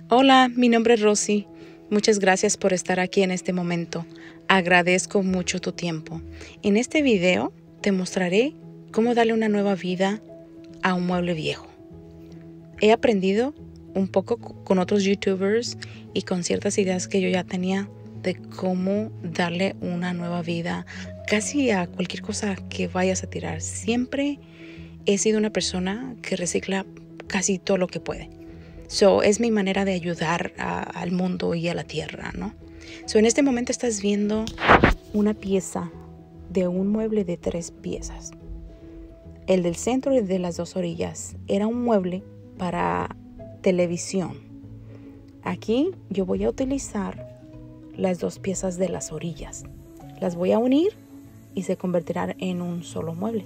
Hola, mi nombre es Rosy. Muchas gracias por estar aquí en este momento. Agradezco mucho tu tiempo. En este video te mostraré cómo darle una nueva vida a un mueble viejo. He aprendido un poco con otros YouTubers y con ciertas ideas que yo ya tenía de cómo darle una nueva vida casi a cualquier cosa que vayas a tirar. Siempre he sido una persona que recicla casi todo lo que puede. Es mi manera de ayudar al mundo y a la tierra, ¿no? En este momento estás viendo una pieza de un mueble de 3 piezas. El del centro y de las 2 orillas era un mueble para televisión. Aquí yo voy a utilizar las 2 piezas de las orillas. Las voy a unir y se convertirán en un solo mueble.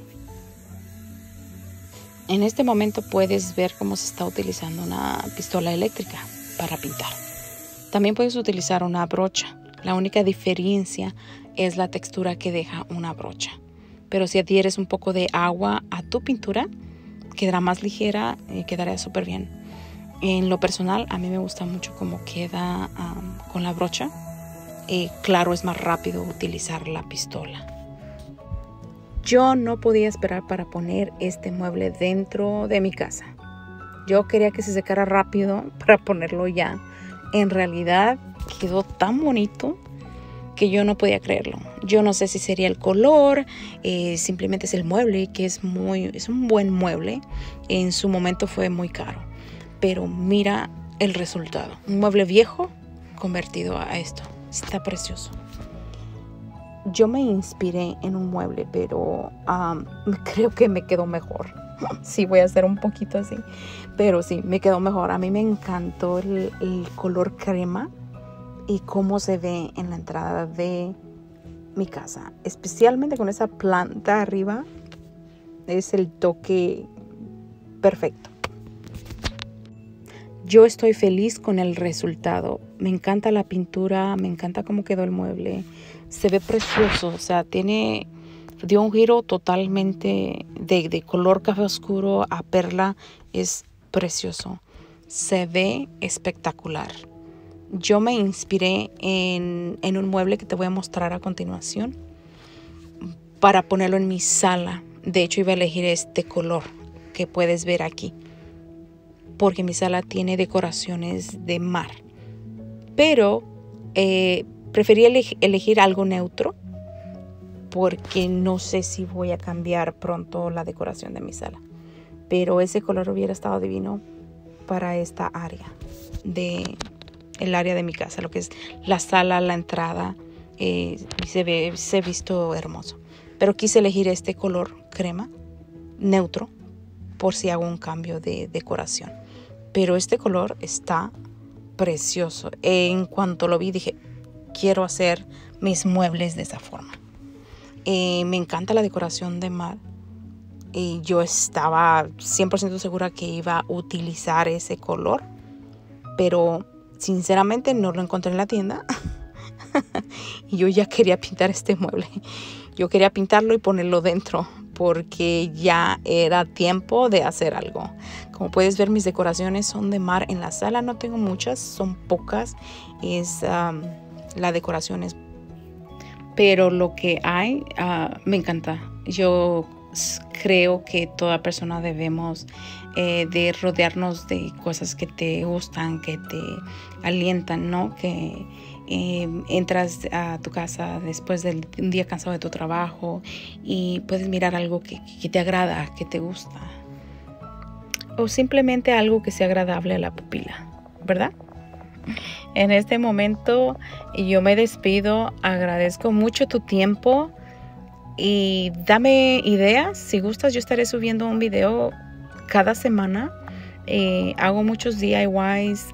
En este momento puedes ver cómo se está utilizando una pistola eléctrica para pintar. También puedes utilizar una brocha. La única diferencia es la textura que deja una brocha. Pero si adhieres un poco de agua a tu pintura, quedará más ligera y quedará súper bien. En lo personal, a mí me gusta mucho cómo queda con la brocha. Claro, es más rápido utilizar la pistola. Yo no podía esperar para poner este mueble dentro de mi casa. Yo quería que se secara rápido para ponerlo ya. En realidad quedó tan bonito que yo no podía creerlo. Yo no sé si sería el color, simplemente es el mueble, que es un buen mueble. En su momento fue muy caro. Pero mira el resultado. Un mueble viejo convertido a esto. Está precioso. Yo me inspiré en un mueble, pero creo que me quedó mejor. Sí, voy a hacer un poquito así, pero sí, me quedó mejor. A mí me encantó el color crema y cómo se ve en la entrada de mi casa. Especialmente con esa planta arriba, es el toque perfecto. Yo estoy feliz con el resultado. Me encanta la pintura, me encanta cómo quedó el mueble. Se ve precioso, o sea, dio un giro totalmente de color café oscuro a perla. Es precioso, se ve espectacular. Yo me inspiré en un mueble que te voy a mostrar a continuación para ponerlo en mi sala. De hecho, iba a elegir este color que puedes ver aquí, porque mi sala tiene decoraciones de mar. Pero preferí elegir algo neutro porque no sé si voy a cambiar pronto la decoración de mi sala. Pero ese color hubiera estado divino para esta área, el área de mi casa, lo que es la sala, la entrada. Se ha visto hermoso. Pero quise elegir este color crema neutro por si hago un cambio de decoración. Pero este color está precioso. En cuanto lo vi dije, quiero hacer mis muebles de esa forma. Me encanta la decoración de mar. Yo estaba 100% segura que iba a utilizar ese color, pero sinceramente no lo encontré en la tienda. Y yo ya quería pintar este mueble. Yo quería pintarlo y ponerlo dentro porque ya era tiempo de hacer algo. Como puedes ver, mis decoraciones son de mar. En la sala no tengo muchas, son pocas. La decoración es... Pero lo que hay me encanta. Yo creo que toda persona debemos de rodearnos de cosas que te gustan, que te alientan, ¿no? Que entras a tu casa después de un día cansado de tu trabajo y puedes mirar algo que te agrada, que te gusta, o simplemente algo que sea agradable a la pupila, ¿verdad? En este momento yo me despido. Agradezco mucho tu tiempo y dame ideas. Si gustas, yo estaré subiendo un video cada semana. Hago muchos DIYs,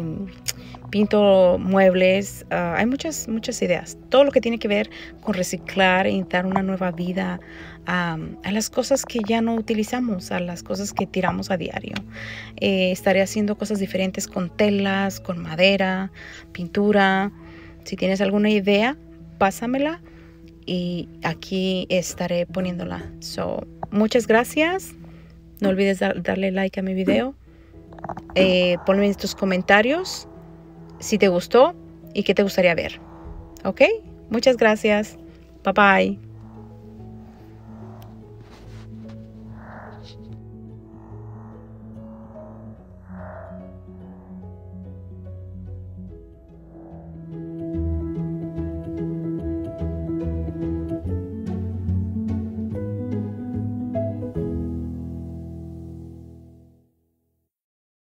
pinto muebles. Hay muchas ideas. Todo lo que tiene que ver con reciclar y dar una nueva vida a las cosas que ya no utilizamos, a las cosas que tiramos a diario. Estaré haciendo cosas diferentes con telas, con madera, pintura. Si tienes alguna idea, pásamela y aquí estaré poniéndola. Muchas gracias. No olvides darle like a mi video. Ponme en tus comentarios si te gustó y qué te gustaría ver. ¿Ok? Muchas gracias. Bye bye.